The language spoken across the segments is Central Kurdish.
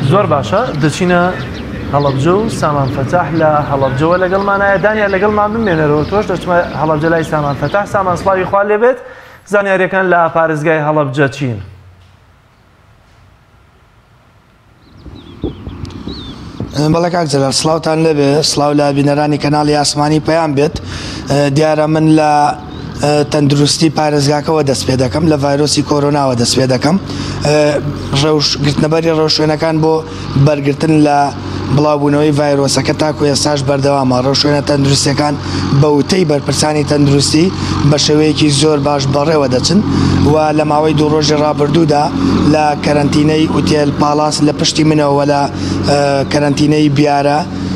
زۆر باشە دەچینە هەڵەبجە و سامان فەتاح لە هەڵەبجەوە لەگەڵمانایە دانیار لەگەڵمان بمێنەرەوە تۆش دەچمە هەڵەبجە لای سامان فەتاح سامان سڵاوی خوا لێبێت زانیاریەکان لە پارێزگای هەڵەبجە چین؟ بەڵێ کاک جەلال سڵاوتان لەبێ سڵاو لە بینەرانی کەناڵی ئاسمانی پەیام بێت دیارە من لە تەندروستی پارێزگاکەوە دەست پێ دەکەم لە ڤایرۆسی کۆرۆناوە دەست پێ دەکەم گرتنەبەری ڕەوشوێنەکان بۆ بەرگرتن لە بڵاوبوونەوەی ڤایرۆسەکە تاکو ئێستاش بەردەوامە ڕەوشوێنە تەندروستیەکان بە وتەی بەرپرسانی تەندروستی بە شێوەیەکی زۆر باش بەڕێوە دەچن و لە ماوەی دوو ڕۆژی ڕابردوودا لە کەرەنتینەی ئوتێل پاڵاس لە پشتی منەوە لە کەرەنتینەی بیارە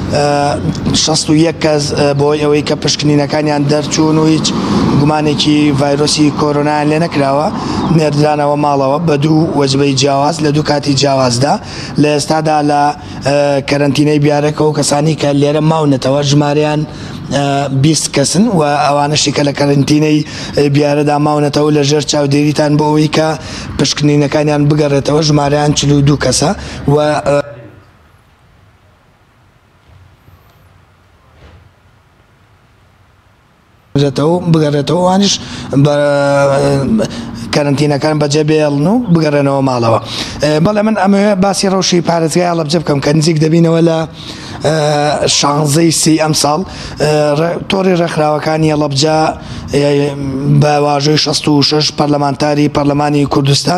61 کەس بۆی ئەوەی کە پشکنینەکانیان دەرچوون و هیچ گومانێکی ڤایرۆسی کۆرۆنایان لێ نەکراوە نێردرانەوە ماڵەوە بە دوو وەجبەی جیاواز لە دوو کاتی جیاوازدا لە ئێستادا لە کەرەنتینەی بیارەکە و کەسانی کە لێرە ماونەتەوە ژمارەیان 20 کەسن و ئەوانەشی کە لە کەرەنتینەی بیارەدا ماونەتەوە لە ژێر چاودێریتان بۆ ئەوەی کە پشکنینەکانیان بگەڕێتەوە ژمارەیان 42 کەسە و بگەڕێتەوە وانش کەرەنتینەکان بەجێ بێڵن و بگەڕێنەوە ماڵەوە. بەڵێ من ئەمەوێ باسی ڕەوشی پارێزگای هەڵەبجە بکەم کە نزیک دەبینەوە لە 16 سی ئەم ساڵ تۆڕی ڕێکخراوەکانی هەڵەبجە بە واژۆی 66 پەرلەمانتاری پەرلەمانی کوردستان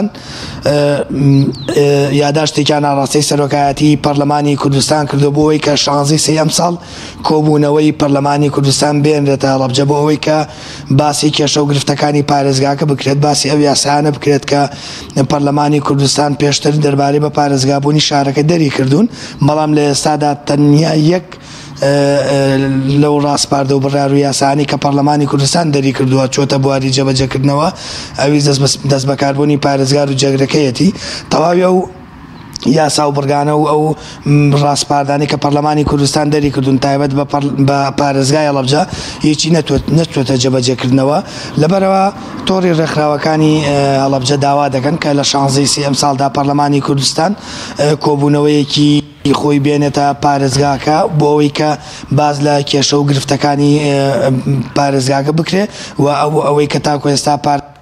یاداشتێکیان ناڕاستەی سەرۆکایەتی پەرلەمانی کوردستان کردو بۆ ئەوەی کە 16 سی ئەم ساڵ کۆبوونەوەی پەرلەمانی کوردستان بێنرێتە هەڵەبجە بۆ ئەوەی کە باسی کێشە و گرفتەکانی پارێزگاکە بکرێت باسی ئەو یاسایانە بکرێت کە پەرلەمانی کوردستان پێشتر دەربارەی بە پارێزگابوونی شارەکە دەری کردوون بەڵام لە ئێستادا تەنیا یەک لەو ڕاستپاردە و بڕار و یاسانی کە پەرلەمانی کوردستان دەری کردووە چۆتە بواری جێبەجێکردنەوە ئەوی دەست بەکاربوونی پارێزگار و جێگرەکەیەتی تەواوی ئەو یاسا و بڕگانە و ئەو ڕاستپاردانی کە پەرلەمانی کوردستان دەری کردوون تایبەت بە پارێزگای هەڵەبجە هیچی نەتوێتە جێبەجێکردنەوە لەبەرەوە تۆڕی ڕێکخراوەکانی هەڵەبجە داوا دەکەن کە لە 16 سی ئەم ساڵدا پەرلەمانی کوردستان کۆبوونەوەیەکی خۆی بێنێتە پارێزگاکە بۆ ئەوەی کە باز لە کێشە و گرفتەکانی پارێزگاکە بکرێ و ئەوەی کە تاکو ئێستا